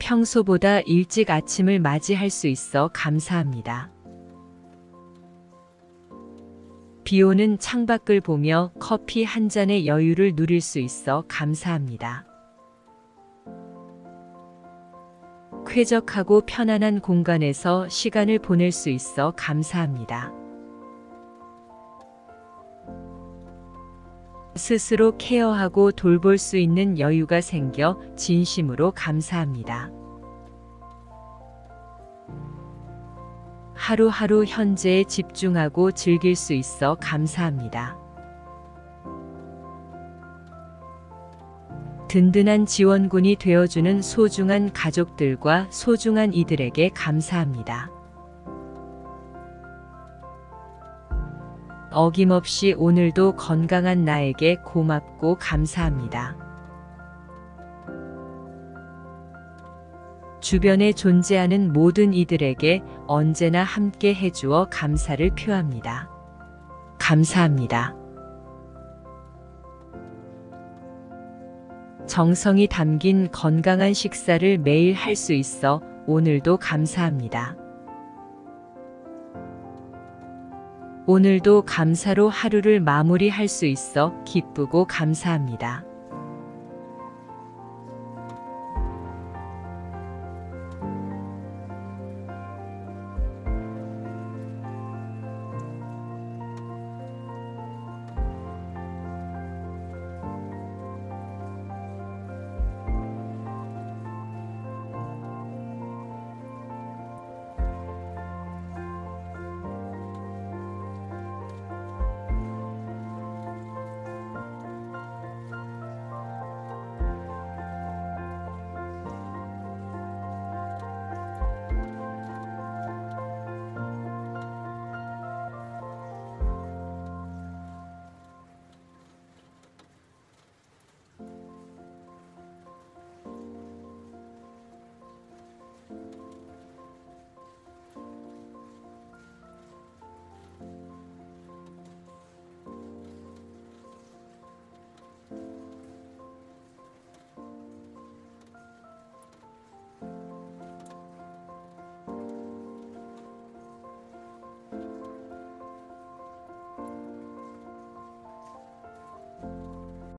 평소보다 일찍 아침을 맞이할 수 있어 감사합니다. 비 오는 창밖을 보며 커피 한 잔의 여유를 누릴 수 있어 감사합니다. 쾌적하고 편안한 공간에서 시간을 보낼 수 있어 감사합니다. 스스로 케어하고 돌볼 수 있는 여유가 생겨 진심으로 감사합니다. 하루하루 현재에 집중하고 즐길 수 있어 감사합니다. 든든한 지원군이 되어주는 소중한 가족들과 소중한 이들에게 감사합니다. 어김없이 오늘도 건강한 나에게 고맙고 감사합니다. 주변에 존재하는 모든 이들에게 언제나 함께 해주어 감사를 표합니다. 감사합니다. 정성이 담긴 건강한 식사를 매일 할 수 있어 오늘도 감사합니다. 오늘도 감사로 하루를 마무리할 수 있어 기쁘고 감사합니다.